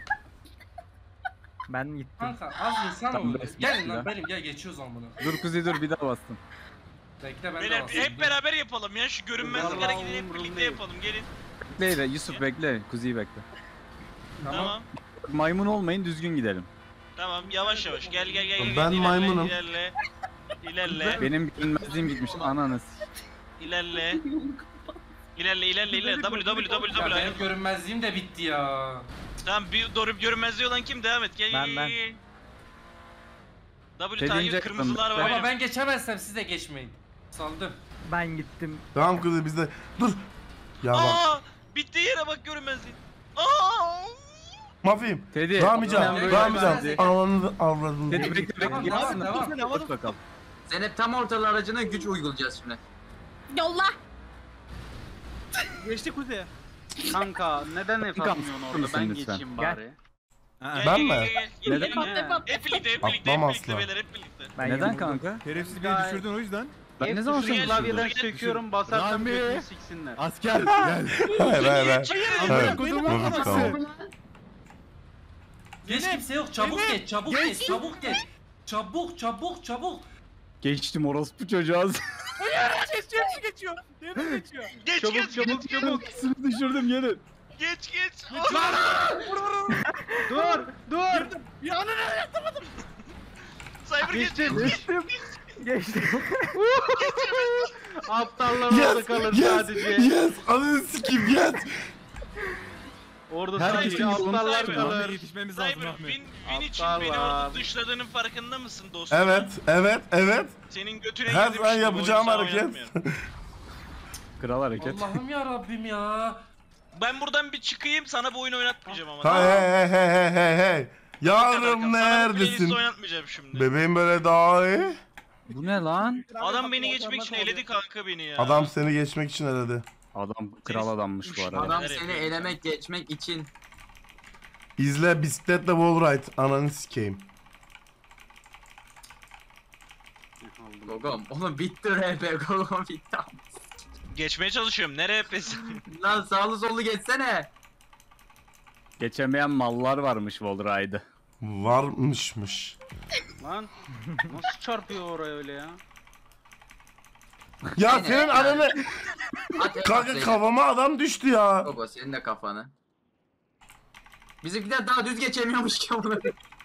Ben gittim. Kanka az insan Tamam, oldu. resmi Gelin silah. lan benim, gel geçiyoruz lan bunu. Dur Kuzey dur bir daha bastım. Bekle ben de Beyler basayım. hep beraber yapalım ya şu görünmezlik Vallahi hareketini hep umurumda birlikte değil. yapalım gelin. Bekle de Yusuf bekle. Kuzi'yi bekle. Tamam. Maymun olmayın düzgün gidelim. Tamam yavaş yavaş gel gel gel gel. Ben ilerle, maymunum. İlerle. İlerle. Benim görünmezliğim gitmiş ananız. İlerle. İlerle ilerle ilerle. W W W Ya W. benim görünmezliğim de bitti ya. Tamam bir doğru görünmezliği olan kim? Devam et. Gel gel Ben, ben. gel. W Dediğince takip kırmızılar var. Ama benim. ben geçemezsem siz de geçmeyin. Saldım. Ben gittim. Tamam kızı bizde. Dur. Ya bak. Aa! Bittiği yere bak görünmezliğin. Aa! Mafiyim. Teddy. Ramican. Tamam, Ramican. Teddy. Ananı avradını. Teddy bekle bekle. Tamam, Gitsin. tamam, tamam. Git, Tut bakalım. Zeynep tam ortalı aracına güç uygulayacağız şimdi. Yolla. Geçti Kuzey. Kanka neden F Kanka, atmıyorsun orada? mısın Ben lütfen? geçeyim Gel. bari. Gel, Ben gel, mi? gel, gel, gel, Neden? gel, Patla gel. patla. Hep birlikte hep birlikte Atlam hep birlikte asla. beyler hep birlikte. Ben Neden yedim. kanka? Şerefsiz beni Gay- düşürdün o yüzden. Ben F ne zaman tuşunu seni klavyeden düşürdüm? söküyorum basarsam Rami. götünü siksinler. Asker gel. Hayır hayır hayır. Amına Evet. kodumun Tamam, babası. tamam. Hiç kimse yok. Çabuk geç, çabuk geç, çabuk geç. Çabuk, çabuk, çabuk. Geçtim orospu çocuğuz. Geçiyor, geçiyor. Devre geçiyor. Geç Çabuk geç çabuk çabuk. Seni düşürdüm gelin. geç geç. Dur dur. Bir anı ne? Cyber geç. Geçtim. Geçtim. Geçtim. Aptallar Yes, orada kalır yes, sadece. yes. Ananı sikeyim yes. Orada Herkes sadece bir aptallar Cyber. kalır. Yetişmemiz lazım Cyber Ahmet. win, win için Aptal beni orada abi. dışladığının farkında mısın dostum? Evet, evet, evet. Senin götüne Her girdim zaman şimdi, bu yapacağım oyunu sana hareket. oynatmıyorum. Kral hareket. Allah'ım ya Rabbim ya. Ben buradan bir çıkayım sana bu oyunu oynatmayacağım ama. Ha hey hey hey hey hey hey. Bu kadar Yarım kanka, sana bu playlist'i neredesin? oynatmayacağım şimdi. Bebeğim böyle daha iyi. Bu ne lan? Adam beni geçmek için eledi kanka beni ya. Adam seni geçmek için eledi. Adam kral adammış bu arada. Adam Neler seni yapıyor elemek geçmek için. İzle bisikletle wallride. Ananı sikeyim. Gogom. Oğlum bitti R P. Gogom bitti. Geçmeye çalışıyorum. Nereye pes? Lan sağlı sollu geçsene. Geçemeyen mallar varmış Wallride'ı. Varmışmış. Lan nasıl çarpıyor oraya öyle ya? Ya Aynen. senin ananı... At el Kanka Zeynep. kafama adam düştü ya. Gogo senin de kafanı. Bizimkiler daha düz geçemiyormuş ki bunu.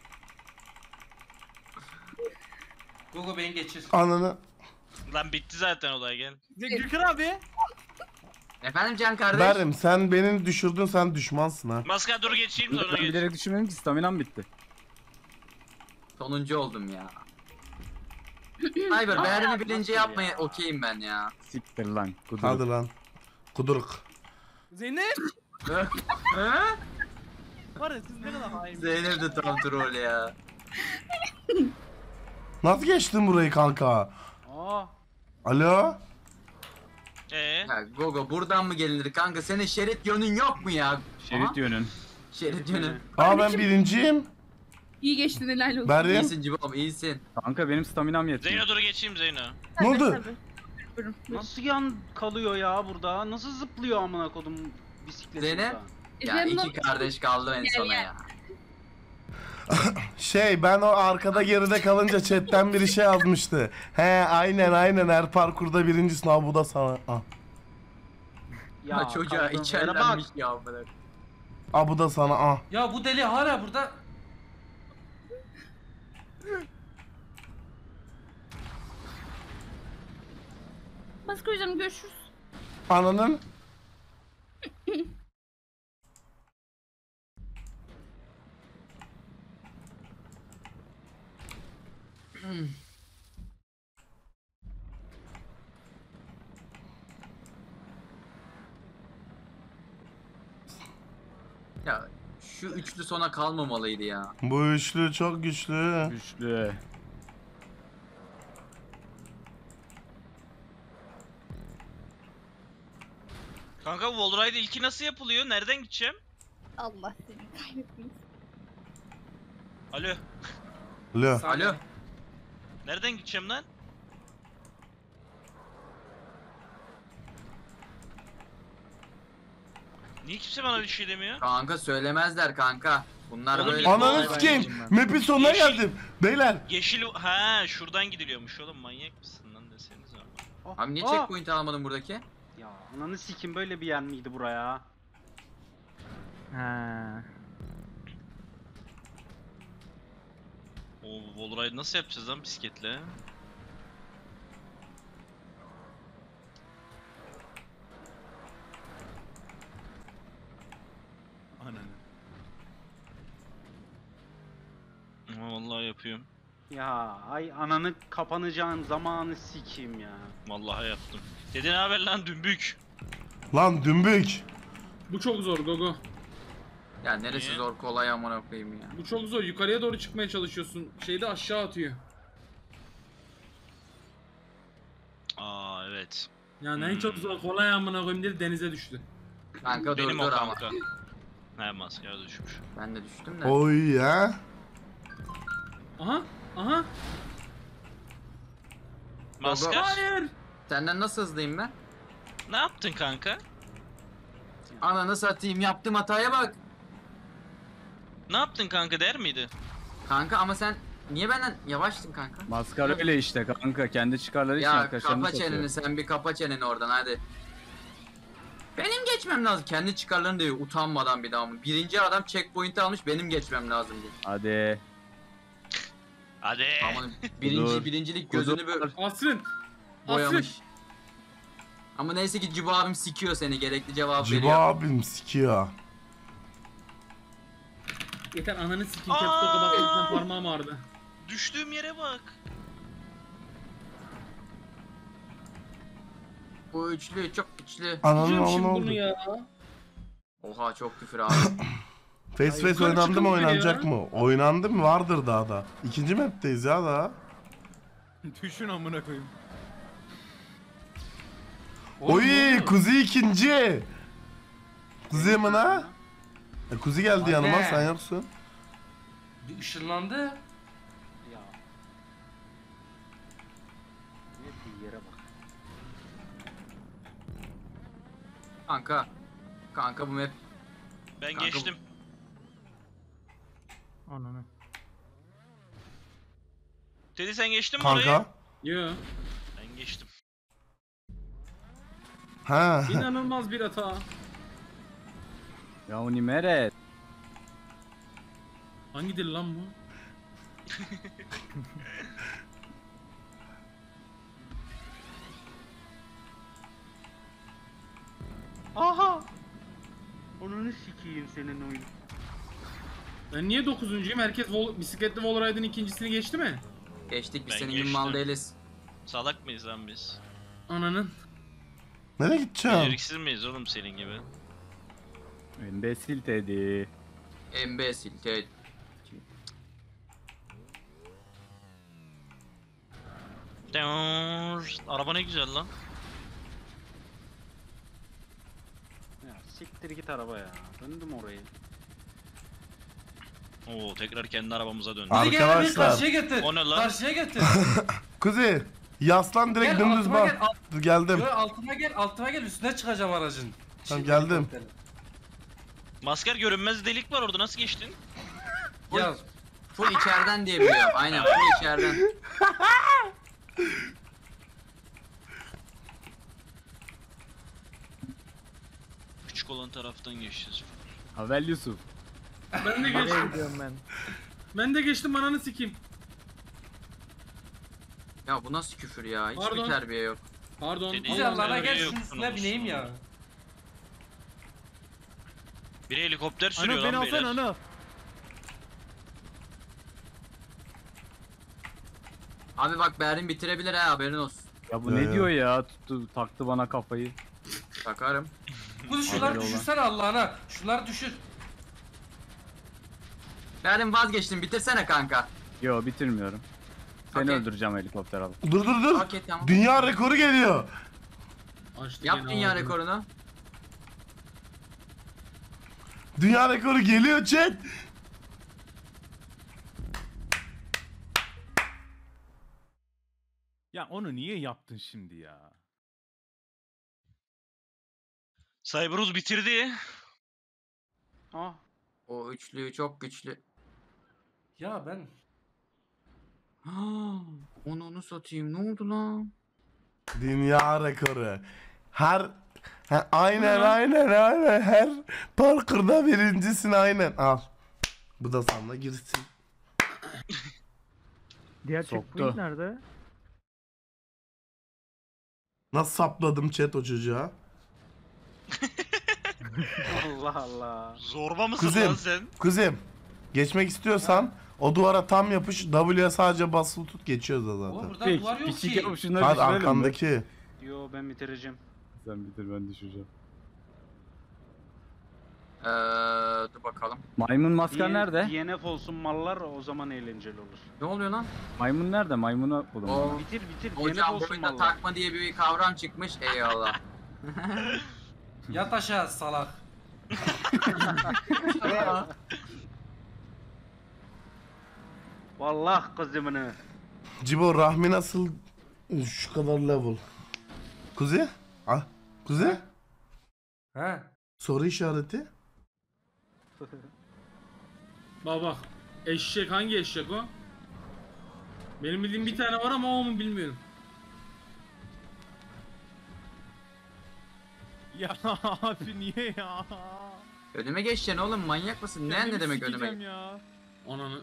Gogo beni geçir. Ananı... Lan bitti zaten olay gel. Gülkür abi. Efendim Can kardeş. Berim sen beni düşürdün sen düşmansın ha. Maska dur geçeyim sonra Ben geç. bilerek düşünmedim ki staminam bitti. Sonuncu oldum ya. Cyber beğenimi bilince yapmayı okeyim ben ya. Siktir lan. Kudur. Hadi lan. Kuduruk. Zeynep. Hı? Var ya siz ne kadar hain. Zeynep de tam troll ya. Nasıl geçtin burayı kanka? Aa. Alo? Ee? Ya Gogo buradan mı gelinir kanka? Senin şerit yönün yok mu ya? Şerit Aha, yönün. şerit yönü. Aa ben birinciyim. İyi geçtin helal olsun. Berim. İyisin Cibom iyisin. Kanka benim staminam yetmiyor. Zeyno dur geçeyim Zeyno. Ne oldu? Buyurun. Nasıl yan kalıyor ya burada? Nasıl zıplıyor amına kodum bisiklet Zeynep? burada? Ya Efendim, iki kardeş kaldı en Gel, sona gel. ya. Şey ben o arkada geride kalınca chatten biri şey yazmıştı. He aynen aynen her parkurda birincisin abi bu da sana. Ah. Ya çocuğa kaldığım yere içerlenmiş bak. ya bırak. Ah bu da sana ah. Ya bu deli hala burada. Baskı hocam görüşürüz. Ananın. Ya şu üçlü sona kalmamalıydı ya. Bu üçlü çok güçlü. Güçlü. Kanka Wallride ilki nasıl yapılıyor? Nereden gideceğim? Allah seni kahretmesin. Alo. Alo. Alo. Nereden gideceğim lan? Niye kimse bana bir şey demiyor? Kanka söylemezler kanka. Bunlar Oğlum, böyle. Ananı Vay, sikeyim. Map'in sonuna Yeşil. geldim. Beyler. Yeşil... Ha şuradan gidiliyormuş oğlum manyak mısın lan deseniz ama. Oh, Abi niye oh! checkpoint almadın buradaki? Ya ananı sikim, böyle bir yer miydi buraya? Ha. O wallride nasıl yapacağız lan bisikletle? Ananı. Ama vallahi yapıyorum. Ya ay ananı kapanacağın zamanı sikeyim ya. Vallahi yaptım. Dede ne haber lan dümbük? Lan dümbük. Bu çok zor Gogo. Ya neresi Niye? zor kolay amına koyayım ya. Bu çok zor. Yukarıya doğru çıkmaya çalışıyorsun. Şeyde aşağı atıyor. Aa evet. Yani en çok zor kolay amına koyayım dedi denize düştü. Kanka dur Benim dur o ama. kanka. He maskara düşmüş. Ben de düştüm de. Oy ya. Aha, aha. Maskar Hayır. Senden nasıl hızlıyım ben? ne yaptın kanka? Ananı satayım yaptığım hataya bak. Ne yaptın kanka der miydi? Kanka ama sen niye benden yavaştın kanka? Maskar öyle işte kanka. Kendi çıkarları için Ya arkadaşlarını kapa satıyor. çeneni sen bir kapa çeneni oradan hadi. Benim geçmem lazım. Kendi çıkarlarını diyor utanmadan bir daha mı? Birinci adam checkpoint'i almış benim geçmem lazım diyor. Hadi. Hadi. Aman birinci Kudur. birincilik Kudur. gözünü böyle Asrın. Asrın. boyamış. Ama neyse ki Cibo abim sikiyor seni gerekli cevabı Cibo veriyor. abim sikiyor. Yeter ananı sikeyim. Aa! Capstock'a bakmaktan parmağım ağrıdı. Düştüğüm yere bak. Bu üçlü çok güçlü. Ananın Yiyeceğim şimdi oğlu bunu oldu. ya. Oha çok küfür abi. Face face yukarı oynandı mı çıkın oynanacak ya. mı? Oynandı mı? Vardır daha da. İkinci map'teyiz ya daha. Düşün amına koyayım. Oy kuzi ikinci. Kuzi mi ha? E, kuzi geldi yanıma Anne. sen yoksun. Bir ışınlandı. Ya. Ne bir yere bak. Kanka. Kanka bu map. Ben Kanka bu- geçtim. Ananı. Teddy sen geçtin mi oraya? Kanka. Yo. Ben geçtim. Ha. İnanılmaz bir hata. Ya o Nimeret. Hangi dil lan bu? Aha! Onunu sikeyim senin oyun. Ben niye dokuzuncuyum? Herkes vol bisikletli Wallride'ın ikincisini geçti mi? Geçtik biz Ben senin gibi geçtim. mal değiliz. Salak mıyız lan biz? Ananın. Nereye gideceğim? Beceriksiz miyiz oğlum senin gibi? Embesil Teddy. Embesil te. Araba ne güzel lan. Ya siktir git araba ya. Döndüm orayı. Oo tekrar kendi arabamıza döndük. Abi- Hadi gel bir Arkadaşlar. karşıya getir. O ne lan? Karşıya getir. Kuzi. Yaslan direkt Gel dümdüz altıma bak. gel. Alt, Geldim. yo, altıma gel. Altıma gel. Üstüne çıkacağım aracın. Tamam, Şimdi geldim. helikopterin. Masker görünmez delik var orada nasıl geçtin? Ya Full içeriden diye biliyorum. Aynen full içeriden. Küçük olan taraftan geçeceğiz. Havel Yusuf. Ben de geçtim. Ben de geçtim ananı sikeyim. Ya bu nasıl küfür ya? Hiçbir Pardon. terbiye yok. Pardon. Dedi- güzel Allah'ım, Allah'ına öyle gel yok şunun üstüne bunun bineyim olsun. ya. Biri helikopter sürüyor Ana beni lan alsana beyler. ana. Abi bak Berin bitirebilir ha haberin olsun. Ya bu Ya ne ya. diyor ya? Tuttu taktı bana kafayı. Bakarım. Bu şunları Haberi olan. düşürsene Allah'ına. Şunları düşür. Berin vazgeçtim bitirsene kanka. Yo bitirmiyorum. Seni Okey. öldüreceğim helikopter alıp. Dur dur dur. Okey tamam. Dünya rekoru geliyor. Açtı Yap gene dünya ağzını. rekorunu. Dünya rekoru geliyor chat. Ya onu niye yaptın şimdi ya? Cyberus bitirdi. Ah. O üçlü çok güçlü. Ya ben Onu onu satayım ne oldu lan? Dünya rekoru. Her ha, aynen aynen aynen her parkurda birincisin aynen. Al. Bu da sana girsin. Diğer checkpoint nerede? Nasıl sapladım chat o çocuğa? Allah Allah. Zorba mısın Kuzim. lan sen? Kuzim. Geçmek istiyorsan o duvara tam yapış. W'ye sadece basılı tut geçiyoruz da Oğlum zaten. burada duvar yok Piçik ki. yapıp şunları Hadi düşürelim mi? arkandaki. Yo ben bitireceğim. Sen bitir ben düşeceğim. Ee, dur bakalım. Maymun maskar D- nerede? D N F olsun mallar o zaman eğlenceli olur. Ne oluyor lan? Maymun nerede? Maymunu bulun. O bana. Bitir bitir D N F hocam olsun boyunda mallar. takma diye bir kavram çıkmış. Eyvallah. Yat aşağı salak. Vallahi kızımını. Cibo Rahmi nasıl şu kadar level? Kuzi? Ah, Kuzi? He. Soru işareti. Bak bak. Eşek hangi eşek o? Benim bildiğim bir tane var ama o mu bilmiyorum. Ya abi niye ya? Önüme geçeceksin oğlum, manyak mısın? Ne ne Kendimi demek önüme? sikeceğim ya. Ananı.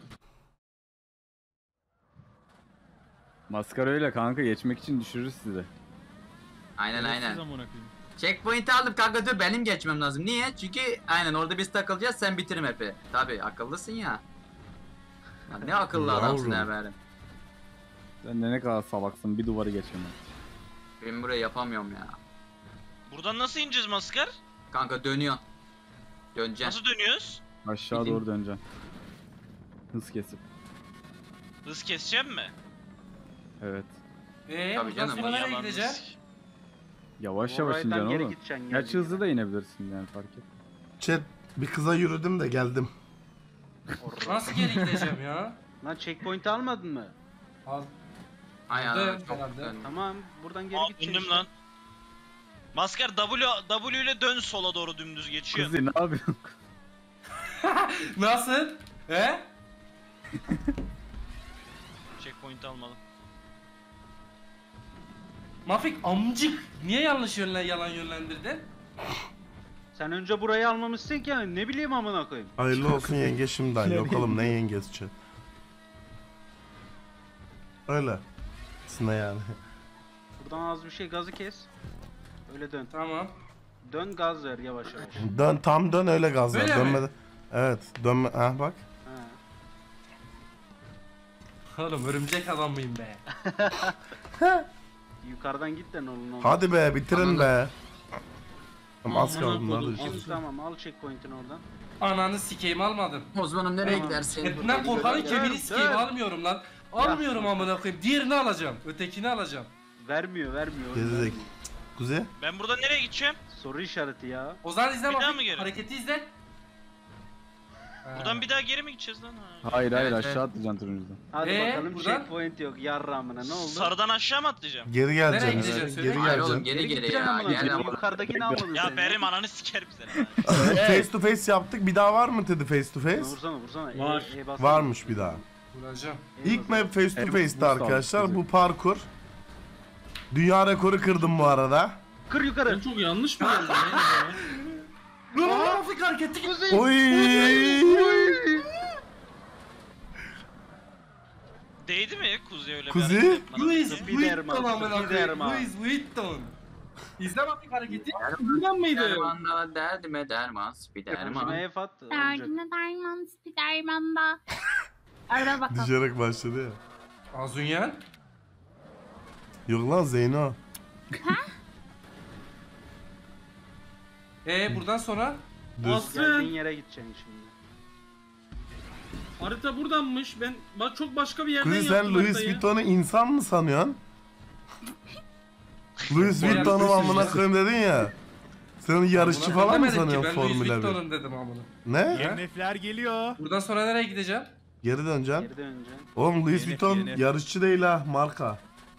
Maskar öyle kanka geçmek için düşürürüz sizi. Aynen Siz aynen. amına koyayım. Checkpoint'i aldım kanka, dur benim geçmem lazım. Niye? Çünkü aynen orada biz takılacağız, sen bitir map'i. Tabi akıllısın ya. Ya ne akıllı adamsın ya Yavrum. benim. Sen de ne kadar salaksın bir duvarı geçemem. Ben burayı yapamıyorum ya. Buradan nasıl ineceğiz maskar? Kanka dönüyorsun. Döneceksin. Nasıl dönüyoruz? Aşağı Gidin. doğru döneceksin. Hız kesip. Hız keseceğim mi? Evet. Eee Tabii buradan canım, sonra nereye Yalan gideceğim? hız. Yavaş yavaş Oraydan ineceksin geri oğlum. gideceksin. Gerçi hızlı da inebilirsin yani fark et. Chat bir kıza yürüdüm de geldim. Nasıl geri gideceğim ya? Lan checkpoint'i almadın mı? Al. Aynen Dön, çok herhalde. dön. Tamam buradan geri Aa gideceksin döndüm işte. lan. Maskar W, W ile dön sola doğru dümdüz geçiyorsun. Kuzi ne yapıyorsun? Nasıl? He? Checkpoint almadım. Mafik amcık. Niye yanlış yönlen yalan yönlendirdin? Sen önce burayı almamışsın ki ne bileyim amına koyayım. Hayırlı olsun yenge şimdiden. Yok oğlum ne yengesi chat. Öyle. Aslında yani. Buradan az bir şey gazı kes. Öyle dön. Tamam. Dön gaz ver yavaş yavaş. Dön tam dön öyle gaz ver. Öyle mi? Dönmeden. Evet dönme. Ha bak. Ha. Oğlum örümcek adam mıyım be? Yukarıdan git de ne olur ne olur. Hadi be bitirin Anladım. be. Tamam az Amına kaldı. bunlar da koydum. düşüyor. Şimdi tamam al checkpoint'ini oradan. Ananı sikeyim almadım. Osman'ım nereye Tamam. gidersin? Hepimden korkanın Dön, kemiğini dön. sikeyim almıyorum lan. Almıyorum amına koyayım. Diğerini alacağım. Ötekini alacağım. Vermiyor vermiyor. Gezecek. vermiyor. Kuzey. Ben buradan nereye gideceğim? Soru işareti ya. O zaman izle Bir daha mı Mafik. geri? Hareketi izle. Buradan bir daha geri mi gideceğiz lan? Ha. Hayır hayır Evet, aşağı atlayacaksın turuncudan. Hadi Ee, bakalım buradan? checkpoint yok yarramına ne oldu? Sarıdan aşağı mı atlayacağım? Geri geleceksin. Nereye gideceğim, Geri söyle. Hayır oğlum geleceksin. geri geri gideceksin ya. amına Gel koyayım. ama. Yukarıdakini almadın Ya sen. benim ananı sikerim seni. Face to face yaptık. Bir daha var mı dedi face to face? Vursana vursana. Var. E, e basana. Varmış bir daha. Vuracağım. E İlk basana. map face to Evet, face'ti bu arkadaşlar. sağlık Bu parkur. Dünya rekoru kırdım bu arada. Kır Ben yukarı. çok yanlış mı geldim ya? Lan lan Mafik hareketi. Oy! Değdi mi Kuzey öyle Kuzi? bir hareket yapmana? Louis Spiderman, Vuitton amına koyayım. Spiderman. Louis Vuitton. İzle Mafik hareketi. Buradan mıydı? Dermanla derdime derman, Şuna spiderman. F at. olacak. Derdine derman Spiderman'da. Arada bakalım. Düşerek başladı ya. Azunyan. Yok lan Zeyno. Ee buradan sonra? Düz. Geldiğin Aslı. yere gideceksin şimdi. Harita buradanmış. Ben bak çok başka bir yerden Kuzi sen yaptım Louis haritayı. Vuitton'u insan mı sanıyorsun? Louis Beyler, Vuitton'u siz- amına koyayım dedin ya. Sen onu yarışçı Buna falan mı demedim ki, sanıyorsun Ben Louis Formula bir? Vuitton'um dedim amına. Ne? D N F'ler geliyor. Buradan sonra nereye gideceğim? Geri döneceksin. Geri döneceksin. Oğlum Louis D N F, Vuitton D N F. yarışçı değil ha marka.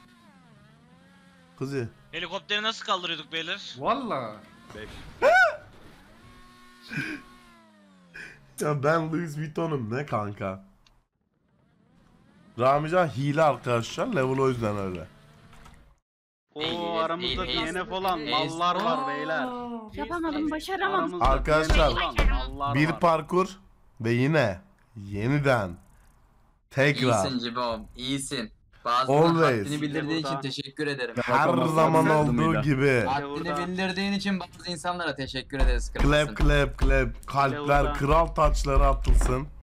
Kuzi. Helikopteri nasıl kaldırıyorduk beyler? Valla. Ya ben Louis Vuitton'um ne kanka? Ramican hile arkadaşlar level o yüzden öyle. Oo aramızda Eğil, eğil. D N F olan Eğil. mallar var beyler. Yapamadım, başaramadım. Aramızda Arkadaşlar, D N F olan mallar Bir var. parkur ve yine yeniden tekrar İyisin Cibom, iyisin. Bazılarına Always. haddini bildirdiğin için Burada. teşekkür ederim. her Bakalım, zaman bakalım olduğu yine. gibi Haddini Burada. bildirdiğin için bazı insanlara teşekkür ederiz. clap clap clap kalpler burada. kral taçları atılsın.